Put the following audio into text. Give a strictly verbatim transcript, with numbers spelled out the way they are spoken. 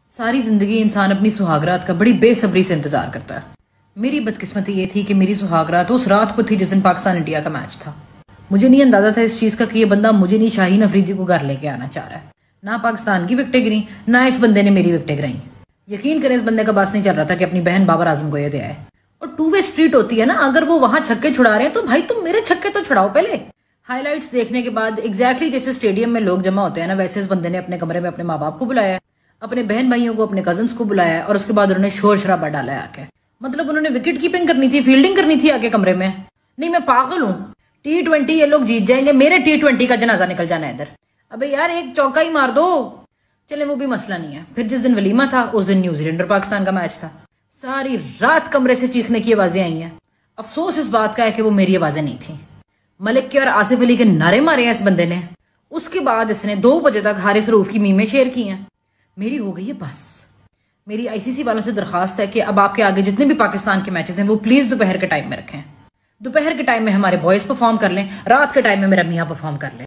सारी जिंदगी इंसान अपनी सुहागरात का बड़ी बेसब्री से इंतजार करता है। मेरी बदकिस्मती ये थी कि मेरी सुहागरात उस रात को थी जिस दिन पाकिस्तान इंडिया का मैच था। मुझे नहीं अंदाजा था इस चीज का कि ये बंदा मुझे नहीं शाहीन अफरीदी को घर लेके आना चाह रहा है। ना पाकिस्तान की विकटें गिरी, ना इस बंदे ने मेरी विकटें गिराई। यकीन करें इस बंदे का बस नहीं चल रहा था कि अपनी बहन बाबर आजम को ये दे आए। और टू वे स्ट्रीट होती है ना, अगर वो वहां छक्के छुड़ा रहे हैं तो भाई तुम मेरे छक्के तो छुड़ाओ पहले। हाईलाइट्स देखने के बाद एग्जैक्टली जैसे स्टेडियम में लोग जमा होते हैं ना, वैसे इस बंदे ने अपने कमरे में अपने माँ बाप को बुलाया, अपने बहन भाइयों को, अपने कजन्स को बुलाया और उसके बाद उन्होंने शोर शराबा डाला है आके। मतलब उन्होंने विकेट कीपिंग करनी थी, फील्डिंग करनी थी आके कमरे में। नहीं मैं पागल हूँ, टी ट्वेंटी ये लोग जीत जाएंगे, मेरे टी ट्वेंटी का जनाजा निकल जाना है इधर। अबे यार एक चौका ही मार दो, चले वो भी मसला नहीं है। फिर जिस दिन वलीमा था उस दिन न्यूजीलैंड और पाकिस्तान का मैच था। सारी रात कमरे से चीखने की आवाजें आई हैं। अफसोस इस बात का है कि वो मेरी आवाजें नहीं थी। मलिक के और आसिफ अली के नारे मारे हैं इस बंदे ने। उसके बाद इसने दो बजे तक हारिस रऊफ की मीमें शेयर की हैं। मेरी हो गई है बस। मेरी आईसीसी वालों से दरखास्त है कि अब आपके आगे जितने भी पाकिस्तान के मैचेस हैं वो प्लीज दोपहर के टाइम में रखें। दोपहर के टाइम में हमारे बॉयज परफॉर्म कर लें, रात के टाइम में मेरा मियाँ परफॉर्म कर ले।